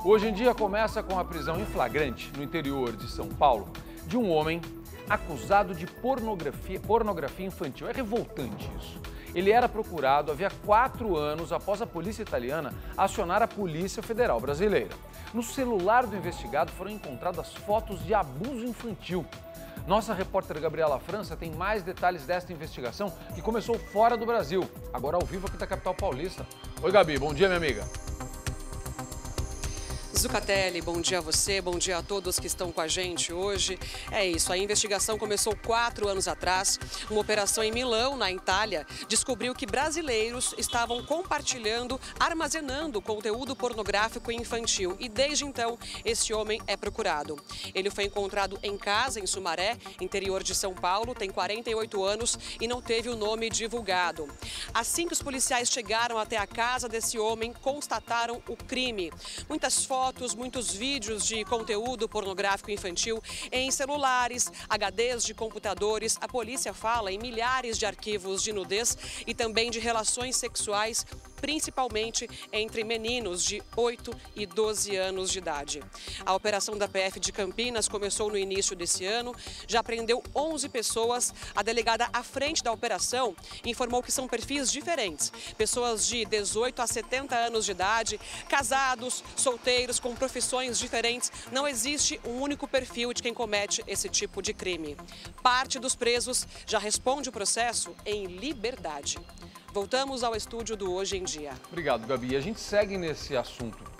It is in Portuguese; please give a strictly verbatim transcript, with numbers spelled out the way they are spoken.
Hoje em dia começa com a prisão em flagrante no interior de São Paulo de um homem acusado de pornografia, pornografia infantil. É revoltante isso. Ele era procurado havia quatro anos após a polícia italiana acionar a Polícia Federal Brasileira. No celular do investigado foram encontradas fotos de abuso infantil. Nossa repórter Gabriela França tem mais detalhes desta investigação que começou fora do Brasil, agora ao vivo aqui da capital paulista. Oi, Gabi, bom dia, minha amiga. Zucatelli, bom dia a você, bom dia a todos que estão com a gente hoje. É isso, a investigação começou quatro anos atrás. Uma operação em Milão, na Itália, descobriu que brasileiros estavam compartilhando, armazenando conteúdo pornográfico infantil. E desde então, esse homem é procurado. Ele foi encontrado em casa, em Sumaré, interior de São Paulo, tem quarenta e oito anos e não teve o nome divulgado. Assim que os policiais chegaram até a casa desse homem, constataram o crime. Muitas fotos, muitos vídeos de conteúdo pornográfico infantil em celulares, H Ds de computadores. A polícia fala em milhares de arquivos de nudez e também de relações sexuais, principalmente entre meninos de oito e doze anos de idade. A operação da P F de Campinas começou no início desse ano, já prendeu onze pessoas. A delegada à frente da operação informou que são perfis diferentes. Pessoas de dezoito a setenta anos de idade, casados, solteiros, com profissões diferentes. Não existe um único perfil de quem comete esse tipo de crime. Parte dos presos já responde o processo em liberdade. Voltamos ao estúdio do Hoje em Dia. Obrigado, Gabi. A gente segue nesse assunto